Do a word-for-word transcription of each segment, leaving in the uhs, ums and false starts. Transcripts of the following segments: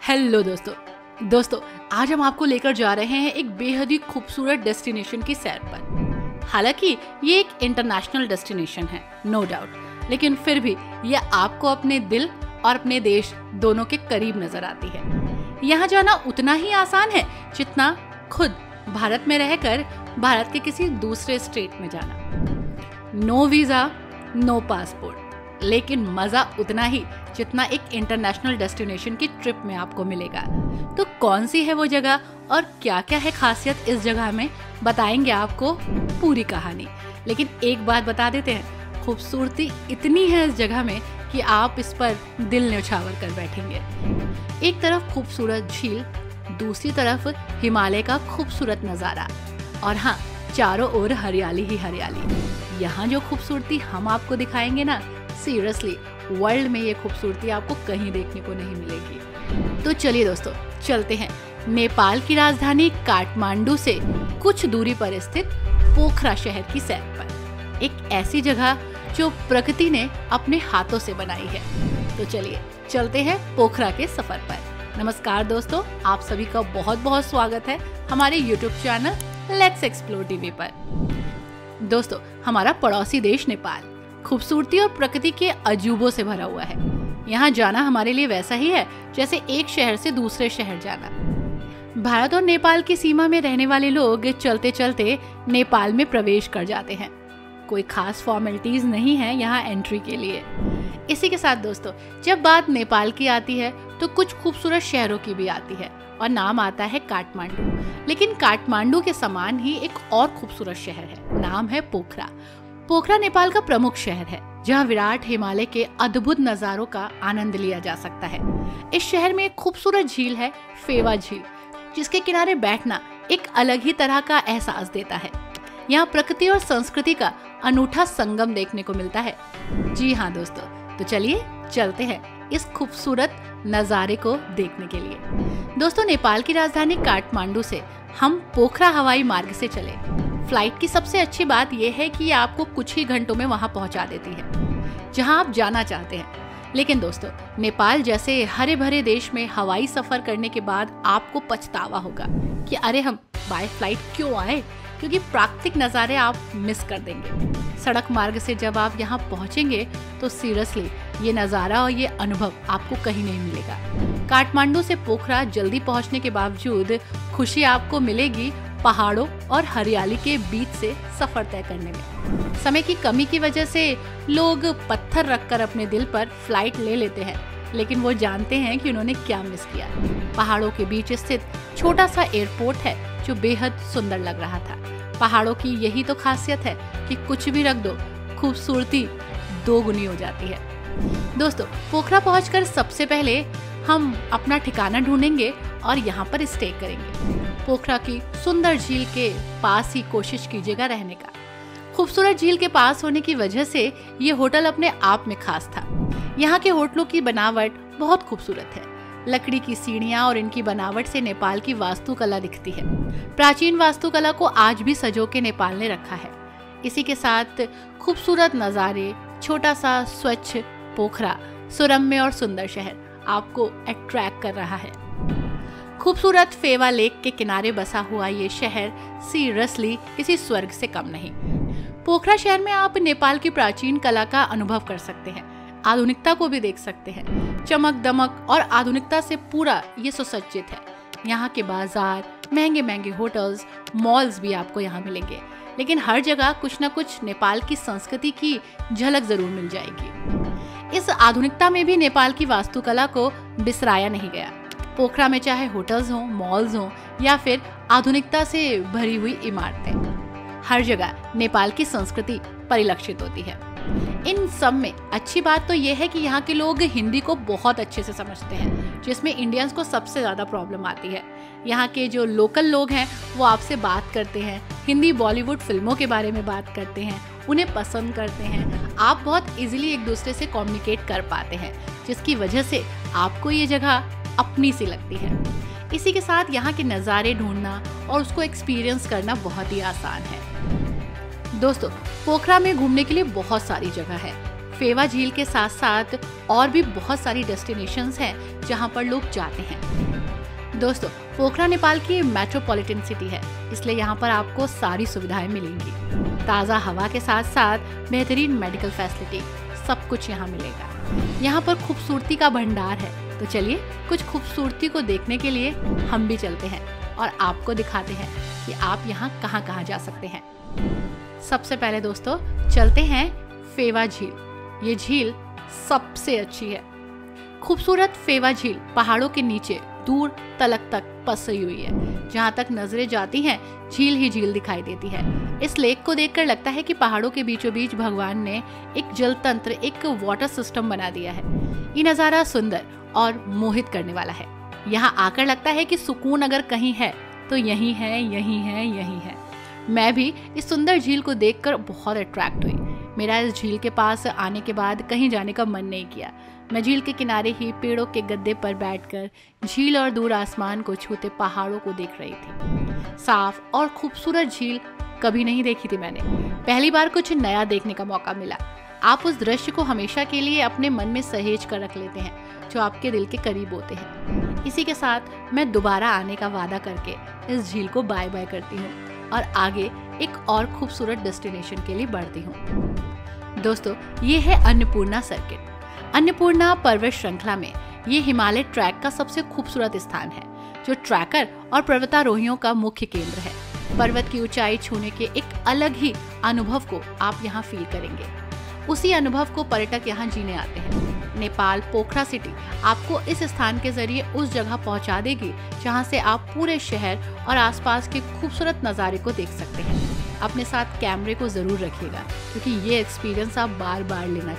Hello दोस्तों दोस्तों आज हम आपको लेकर जा रहे हैं एक बेहद ही खूबसूरत डेस्टिनेशन की सैर पर। हालांकि ये एक इंटरनेशनल डेस्टिनेशन है, नो डाउट, लेकिन फिर भी ये आपको अपने दिल और अपने देश दोनों के करीब नजर आती है। यहाँ जाना उतना ही आसान है जितना खुद भारत में रहकर भारत के किसी दूसरे स्टेट में जाना। नो वीजा, नो पासपोर्ट, लेकिन मजा उतना ही जितना एक इंटरनेशनल डेस्टिनेशन की ट्रिप में आपको मिलेगा। तो कौन सी है वो जगह और क्या क्या है खासियत इस जगह में, बताएंगे आपको पूरी कहानी। लेकिन एक बात बता देते हैं, खूबसूरती इतनी है इस जगह में कि आप इस पर दिल न्यौछावर कर बैठेंगे। एक तरफ खूबसूरत झील, दूसरी तरफ हिमालय का खूबसूरत नज़ारा, और हाँ, चारों ओर हरियाली ही हरियाली। यहाँ जो खूबसूरती हम आपको दिखाएंगे ना, सीरियसली वर्ल्ड में ये खूबसूरती आपको कहीं देखने को नहीं मिलेगी। तो चलिए दोस्तों, चलते हैं नेपाल की राजधानी काठमांडू से कुछ दूरी पर स्थित पोखरा शहर की सैर पर, एक ऐसी जगह जो प्रकृति ने अपने हाथों से बनाई है। तो चलिए चलते हैं पोखरा के सफर पर। नमस्कार दोस्तों, आप सभी का बहुत बहुत स्वागत है हमारे YouTube channel let's explore TV पर। दोस्तों, हमारा पड़ोसी देश नेपाल खूबसूरती और प्रकृति के अजूबों से भरा हुआ है। यहाँ जाना हमारे लिए वैसा ही है जैसे एक शहर से दूसरे शहर जाना। भारत और नेपाल की सीमा में रहने वाले लोग चलते चलते नेपाल में प्रवेश कर जाते हैं। कोई खास फॉर्मेलिटीज नहीं है यहाँ एंट्री के लिए। इसी के साथ दोस्तों, जब बात नेपाल की आती है तो कुछ खूबसूरत शहरों की भी आती है और नाम आता है काठमांडू। लेकिन काठमांडू के समान ही एक और खूबसूरत शहर है, नाम है पोखरा। पोखरा नेपाल का प्रमुख शहर है जहां विराट हिमालय के अद्भुत नजारों का आनंद लिया जा सकता है। इस शहर में एक खूबसूरत झील है, फेवा झील, जिसके किनारे बैठना एक अलग ही तरह का एहसास देता है। यहाँ प्रकृति और संस्कृति का अनूठा संगम देखने को मिलता है। जी हाँ दोस्तों, तो चलिए चलते हैं इस खूबसूरत नजारे को देखने के लिए। दोस्तों, नेपाल की राजधानी काठमांडू से हम पोखरा हवाई मार्ग से चले। फ्लाइट की सबसे अच्छी बात यह है कि ये आपको कुछ ही घंटों में वहां पहुंचा देती है जहां आप जाना चाहते हैं। लेकिन दोस्तों, नेपाल जैसे हरे भरे देश में हवाई सफर करने के बाद आपको पछतावा होगा कि अरे हम बाय फ्लाइट क्यों आए, क्योंकि प्राकृतिक नज़ारे आप मिस कर देंगे। सड़क मार्ग से जब आप यहाँ पहुँचेंगे तो सीरियसली ये नज़ारा और ये अनुभव आपको कहीं नहीं मिलेगा। काठमांडू से पोखरा जल्दी पहुँचने के बावजूद खुशी आपको मिलेगी पहाड़ों और हरियाली के बीच से सफर तय करने में। समय की कमी की वजह से लोग पत्थर रखकर अपने दिल पर फ्लाइट ले लेते हैं, लेकिन वो जानते हैं कि उन्होंने क्या मिस किया। पहाड़ों के बीच स्थित छोटा सा एयरपोर्ट है जो बेहद सुंदर लग रहा था। पहाड़ों की यही तो खासियत है कि कुछ भी रख दो, खूबसूरती दो गुनी हो जाती है। दोस्तों, पोखरा पहुंचकर सबसे पहले हम अपना ठिकाना ढूंढेंगे और यहाँ पर स्टे करेंगे। पोखरा की सुंदर झील के पास ही कोशिश कीजिएगा रहने का। खूबसूरत झील के पास होने की वजह से ये होटल अपने आप में खास था। यहाँ के होटलों की बनावट बहुत खूबसूरत है। लकड़ी की सीढ़ियाँ और इनकी बनावट से नेपाल की वास्तुकला दिखती है। प्राचीन वास्तुकला को आज भी सजो के नेपाल ने रखा है। इसी के साथ खूबसूरत नज़ारे, छोटा सा स्वच्छ पोखरा, सुरम्य और सुंदर शहर आपको अट्रैक्ट कर रहा है। खूबसूरत फेवा लेक के किनारे बसा हुआ ये शहर सीरियसली किसी स्वर्ग से कम नहीं। पोखरा शहर में आप नेपाल की प्राचीन कला का अनुभव कर सकते हैं, आधुनिकता को भी देख सकते हैं। चमक दमक और आधुनिकता से पूरा ये सुसज्जित है। यहाँ के बाजार, महंगे महंगे होटल्स, मॉल्स भी आपको यहाँ मिलेंगे, लेकिन हर जगह कुछ न कुछ नेपाल की संस्कृति की झलक जरूर मिल जाएगी। इस आधुनिकता में भी नेपाल की वास्तुकला को बिसराया नहीं गया। पोखरा में चाहे होटल्स हों, मॉल्स हों या फिर आधुनिकता से भरी हुई इमारतें, हर जगह नेपाल की संस्कृति परिलक्षित होती है। इन सब में अच्छी बात तो यह है कि यहाँ के लोग हिंदी को बहुत अच्छे से समझते हैं, जिसमें इंडियंस को सबसे ज़्यादा प्रॉब्लम आती है। यहाँ के जो लोकल लोग हैं वो आपसे बात करते हैं, हिंदी बॉलीवुड फिल्मों के बारे में बात करते हैं, उन्हें पसंद करते हैं। आप बहुत इजीली एक दूसरे से कम्युनिकेट कर पाते हैं, जिसकी वजह से आपको ये जगह अपनी सी लगती है। इसी के साथ यहाँ के नज़ारे ढूंढना और उसको एक्सपीरियंस करना बहुत ही आसान है। दोस्तों, पोखरा में घूमने के लिए बहुत सारी जगह है। फेवा झील के साथ साथ और भी बहुत सारी डेस्टिनेशंस हैं जहां पर लोग जाते हैं। दोस्तों, पोखरा नेपाल की मेट्रोपॉलिटन सिटी है, इसलिए यहाँ पर आपको सारी सुविधाएं मिलेंगी। ताज़ा हवा के साथ साथ बेहतरीन मेडिकल फैसिलिटी, सब कुछ यहाँ मिलेगा। यहाँ पर खूबसूरती का भंडार है, तो चलिए कुछ खूबसूरती को देखने के लिए हम भी चलते हैं और आपको दिखाते हैं कि आप यहाँ कहाँ कहाँ जा सकते हैं। सबसे पहले दोस्तों चलते हैं फेवा झील। ये झील सबसे अच्छी है। खूबसूरत फेवा झील पहाड़ों के नीचे दूर तलक तक पसरी हुई है। जहाँ तक नजरें जाती हैं झील ही झील दिखाई देती है। इस लेक को देखकर लगता है कि पहाड़ों के बीचों बीच भगवान ने एक जल तंत्र, एक वाटर सिस्टम बना दिया है। ये नज़ारा सुंदर और मोहित करने वाला है। यहाँ आकर लगता है कि सुकून अगर कहीं है तो यही है, यही है, यही है। मैं भी इस सुंदर झील को देखकर बहुत अट्रैक्ट हुई। मेरा इस झील के पास आने के बाद कहीं जाने का मन नहीं किया। मैं झील के किनारे ही पेड़ों के गद्दे पर बैठकर झील और दूर आसमान को छूते पहाड़ों को देख रही थी। साफ और खूबसूरत झील कभी नहीं देखी थी मैंने। पहली बार कुछ नया देखने का मौका मिला। आप उस दृश्य को हमेशा के लिए अपने मन में सहेज कर रख लेते हैं जो आपके दिल के करीब होते हैं। इसी के साथ मैं दोबारा आने का वादा करके इस झील को बाय बाय करती हूँ और आगे एक और खूबसूरत डेस्टिनेशन के लिए बढ़ती हूँ। दोस्तों, ये है अन्नपूर्णा सर्किट। अन्नपूर्णा पर्वत श्रृंखला में ये हिमालय ट्रैक का सबसे खूबसूरत स्थान है, जो ट्रैकर और पर्वतारोहियों का मुख्य केंद्र है। पर्वत की ऊंचाई छूने के एक अलग ही अनुभव को आप यहाँ फील करेंगे। उसी अनुभव को पर्यटक यहाँ जीने आते हैं। नेपाल पोखरा सिटी आपको इस स्थान के जरिए उस जगह पहुँचा देगी जहाँ से आप पूरे शहर और आसपास के खूबसूरत नज़ारे को देख सकते हैं। अपने साथ कैमरे को जरूर रखिएगा क्योंकि ये एक्सपीरियंस आप बार बार लेना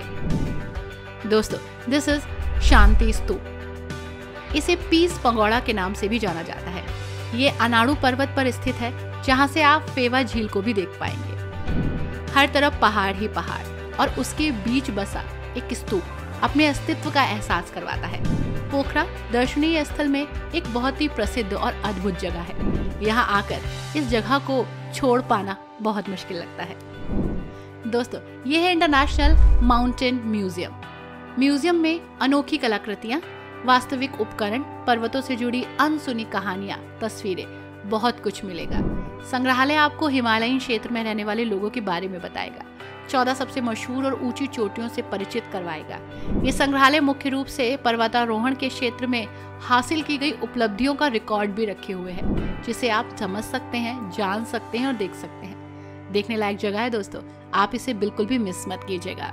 चाहेंगे। दोस्तों, दिस इज शांति स्तूप। इसे पीस पगोड़ा के नाम से भी जाना जाता है। ये अनाड़ू पर्वत पर स्थित है जहाँ से आप फेवा झील को भी देख पाएंगे। हर तरफ पहाड़ ही पहाड़ और उसके बीच बसा एक स्तूप अपने अस्तित्व का एहसास करवाता है। पोखरा दर्शनीय स्थल में एक बहुत ही प्रसिद्ध और अद्भुत जगह है। यहाँ आकर इस जगह को छोड़ पाना बहुत मुश्किल लगता है। दोस्तों, ये है इंटरनेशनल माउंटेन म्यूजियम। म्यूजियम में अनोखी कलाकृतियाँ, वास्तविक उपकरण, पर्वतों से जुड़ी अनसुनी कहानियाँ, तस्वीरें, बहुत कुछ मिलेगा। संग्रहालय आपको हिमालयी क्षेत्र में रहने वाले लोगों के बारे में बताएगा। चौदह सबसे मशहूर और ऊंची चोटियों से परिचित करवाएगा। ये संग्रहालय मुख्य रूप से पर्वतारोहण के क्षेत्र में हासिल की गई उपलब्धियों का रिकॉर्ड भी रखे हुए है, जिसे आप समझ सकते हैं, जान सकते हैं और देख सकते हैं। देखने लायक जगह है दोस्तों, आप इसे बिल्कुल भी मिस मत कीजिएगा।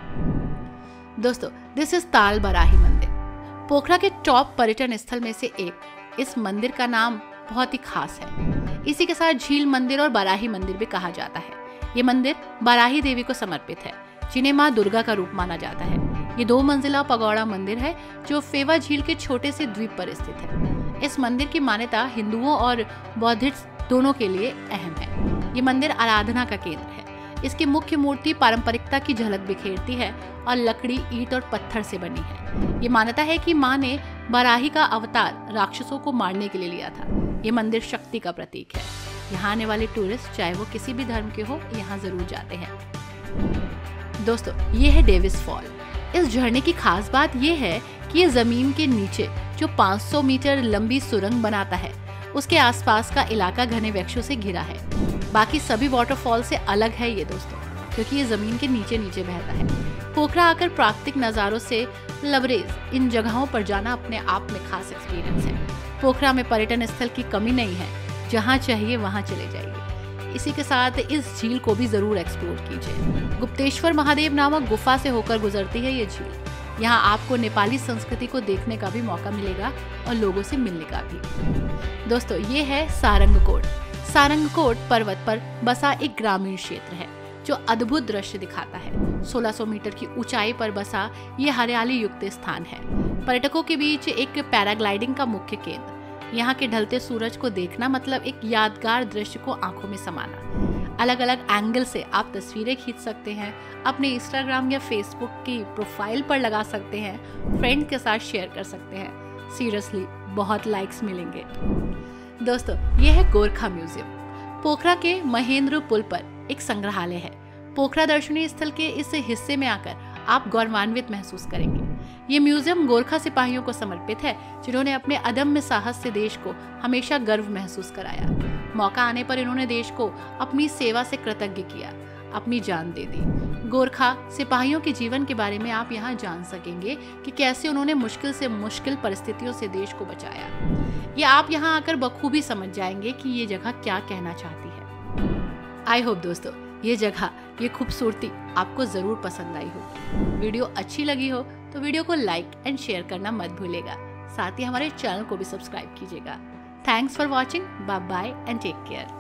दोस्तों, दिस इज ताल बराही मंदिर, पोखरा के टॉप पर्यटन स्थल में से एक। इस मंदिर का नाम बहुत ही खास है। इसी के साथ झील मंदिर और बराही मंदिर भी कहा जाता है। ये मंदिर बराही देवी को समर्पित है, जिन्हें माँ दुर्गा का रूप माना जाता है। ये दो मंजिला पगोड़ा मंदिर है जो फेवा झील के छोटे से द्वीप पर स्थित है। इस मंदिर की मान्यता हिंदुओं और बौद्धिस्ट दोनों के लिए अहम है। ये मंदिर आराधना का केंद्र है। इसकी मुख्य मूर्ति पारंपरिकता की झलक बिखेरती है और लकड़ी, ईंट और पत्थर से बनी है। ये मान्यता है कि माँ ने बराही का अवतार राक्षसों को मारने के लिए लिया था। ये मंदिर शक्ति का प्रतीक है। यहाँ आने वाले टूरिस्ट, चाहे वो किसी भी धर्म के हो, यहाँ जरूर जाते हैं। दोस्तों, ये है डेविस फॉल। इस झरने की खास बात ये है कि ये जमीन के नीचे जो पाँच सौ मीटर लंबी सुरंग बनाता है, उसके आसपास का इलाका घने वृक्षों से घिरा है। बाकी सभी वाटरफॉल से अलग है ये दोस्तों, क्योंकि ये जमीन के नीचे नीचे बहता है। पोखरा आकर प्राकृतिक नज़ारों से लबरेज इन जगहों पर जाना अपने आप में खास एक्सपीरियंस है। पोखरा में पर्यटन स्थल की कमी नहीं है, जहाँ चाहिए वहाँ चले जाइए। इसी के साथ इस झील को भी जरूर एक्सप्लोर कीजिए। गुप्तेश्वर महादेव नामक गुफा से होकर गुजरती है ये झील। यहाँ आपको नेपाली संस्कृति को देखने का भी मौका मिलेगा और लोगों से मिलने का भी। दोस्तों, ये है सारंगकोट। सारंगकोट पर्वत पर बसा एक ग्रामीण क्षेत्र है जो अद्भुत दृश्य दिखाता है। सोलह सौ मीटर की ऊंचाई पर बसा ये हरियाली युक्त स्थान है। पर्यटकों के बीच एक पैराग्लाइडिंग का मुख्य केंद्र। यहाँ के ढलते सूरज को देखना मतलब एक यादगार दृश्य को आंखों में समाना। अलग अलग एंगल से आप तस्वीरें खींच सकते हैं, अपने इंस्टाग्राम या फेसबुक की प्रोफाइल पर लगा सकते हैं, फ्रेंड के साथ शेयर कर सकते हैं। सीरियसली बहुत लाइक्स मिलेंगे। दोस्तों, ये है गोरखा म्यूजियम। पोखरा के महेंद्र पुल पर एक संग्रहालय है। पोखरा दर्शनीय स्थल के इस हिस्से में आकर आप गौरवान्वित महसूस करेंगे। ये म्यूजियम गोरखा सिपाहियों को समर्पित है, जिन्होंने अपने अदम्य साहस से देश को हमेशा गर्व महसूस कराया। मौका आने पर इन्होंने देश को अपनी सेवा से कृतज्ञ किया, अपनी जान दे दी। गोरखा सिपाहियों के जीवन के बारे में आप यहाँ जान सकेंगे कि कैसे उन्होंने मुश्किल से मुश्किल परिस्थितियों से देश को बचाया। ये आप यहाँ आकर बखूबी समझ जाएंगे कि ये जगह क्या कहना चाहती है। आई होप दोस्तों ये जगह, ये खूबसूरती आपको जरूर पसंद आई होगी। वीडियो अच्छी लगी हो तो वीडियो को लाइक एंड शेयर करना मत भूलिएगा। साथ ही हमारे चैनल को भी सब्सक्राइब कीजिएगा। Thanks for watching. Bye bye and take care.